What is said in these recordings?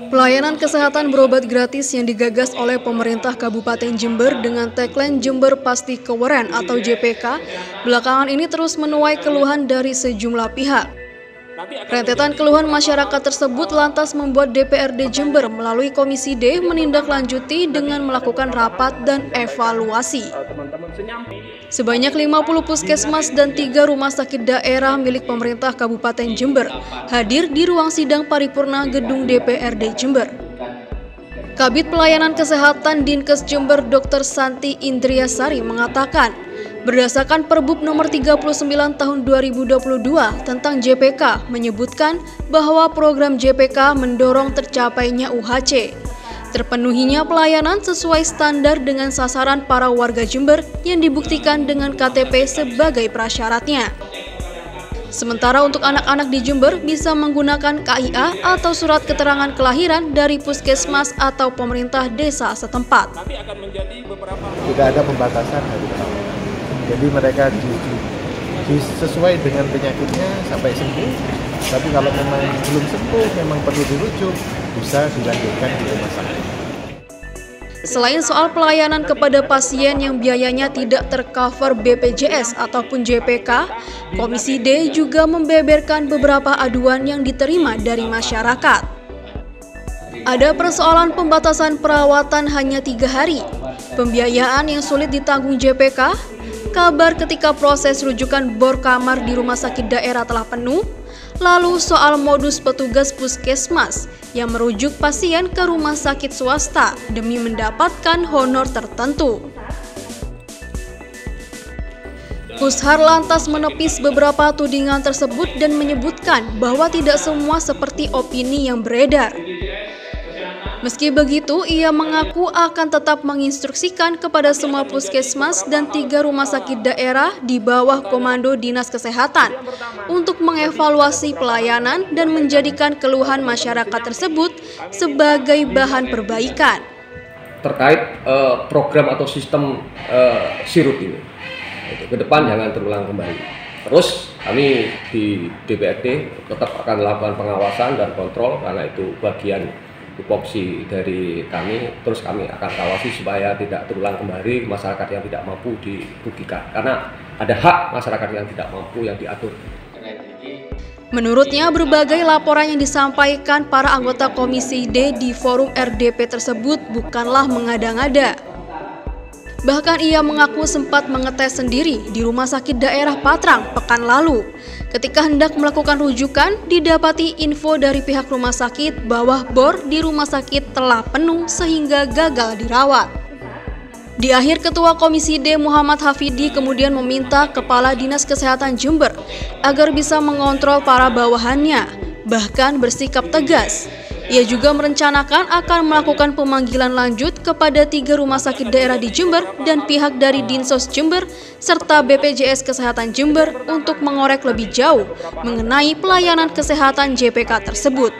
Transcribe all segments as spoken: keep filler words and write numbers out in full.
Pelayanan kesehatan berobat gratis yang digagas oleh pemerintah Kabupaten Jember dengan tagline Jember Pasti Keweren atau J P K, belakangan ini terus menuai keluhan dari sejumlah pihak. Rentetan keluhan masyarakat tersebut lantas membuat D P R D Jember melalui Komisi D menindaklanjuti dengan melakukan rapat dan evaluasi. Sebanyak lima puluh puskesmas dan tiga rumah sakit daerah milik pemerintah Kabupaten Jember hadir di ruang sidang paripurna gedung D P R D Jember. Kabid Pelayanan Kesehatan Dinkes Jember Dokter Santi Indriasari mengatakan, berdasarkan Perbub nomor tiga puluh sembilan tahun dua ribu dua puluh dua tentang J P K menyebutkan bahwa program J P K mendorong tercapainya U H C. Terpenuhinya pelayanan sesuai standar dengan sasaran para warga Jember yang dibuktikan dengan K T P sebagai prasyaratnya. Sementara untuk anak-anak di Jember bisa menggunakan K I A atau surat keterangan kelahiran dari puskesmas atau pemerintah desa setempat. Tidak ada pembatasan hari pertama. Jadi mereka di, di, di, sesuai dengan penyakitnya sampai sembuh. Tapi kalau memang belum sembuh, memang perlu dirujuk, bisa dilanjutkan di rumah sakit. Selain soal pelayanan kepada pasien yang biayanya tidak tercover B P J S ataupun J P K, Komisi D juga membeberkan beberapa aduan yang diterima dari masyarakat. Ada persoalan pembatasan perawatan hanya tiga hari, pembiayaan yang sulit ditanggung J P K, kabar ketika proses rujukan bor kamar di rumah sakit daerah telah penuh, lalu soal modus petugas puskesmas yang merujuk pasien ke rumah sakit swasta demi mendapatkan honor tertentu. Pushar lantas menepis beberapa tudingan tersebut dan menyebutkan bahwa tidak semua seperti opini yang beredar. Meski begitu, ia mengaku akan tetap menginstruksikan kepada semua puskesmas dan tiga rumah sakit daerah di bawah komando Dinas Kesehatan untuk mengevaluasi pelayanan dan menjadikan keluhan masyarakat tersebut sebagai bahan perbaikan. Terkait uh, program atau sistem uh, sirup ini, ke depan jangan terulang kembali. Terus kami di D P R D tetap akan melakukan pengawasan dan kontrol karena itu bagian tupoksi dari kami, terus kami akan kawasi supaya tidak terulang kembali masyarakat yang tidak mampu dirugikan, karena ada hak masyarakat yang tidak mampu yang diatur. Menurutnya, berbagai laporan yang disampaikan para anggota Komisi D di forum R D P tersebut bukanlah mengada-ngada. Bahkan ia mengaku sempat mengetes sendiri di Rumah Sakit Daerah Patrang pekan lalu. Ketika hendak melakukan rujukan, didapati info dari pihak rumah sakit bahwa bor di rumah sakit telah penuh sehingga gagal dirawat. Di akhir, Ketua Komisi D Muhammad Hafidi kemudian meminta Kepala Dinas Kesehatan Jember agar bisa mengontrol para bawahannya, bahkan bersikap tegas. Ia juga merencanakan akan melakukan pemanggilan lanjut kepada tiga rumah sakit daerah di Jember dan pihak dari Dinsos Jember serta B P J S Kesehatan Jember untuk mengorek lebih jauh mengenai pelayanan kesehatan J P K tersebut.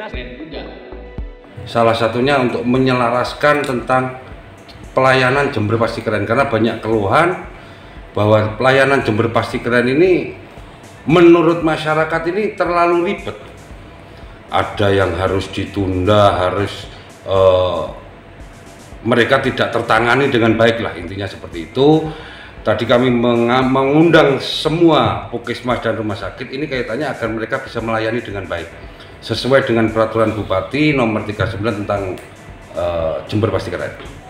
Salah satunya untuk menyelaraskan tentang pelayanan Jember Pasti Keren, karena banyak keluhan bahwa pelayanan Jember Pasti Keren ini menurut masyarakat ini terlalu ribet. Ada yang harus ditunda, harus uh, mereka tidak tertangani dengan baik lah, intinya seperti itu. Tadi kami mengundang semua puskesmas dan rumah sakit ini kaitannya agar mereka bisa melayani dengan baik sesuai dengan peraturan Bupati nomor tiga puluh sembilan tentang uh, Jember Pasti Keren.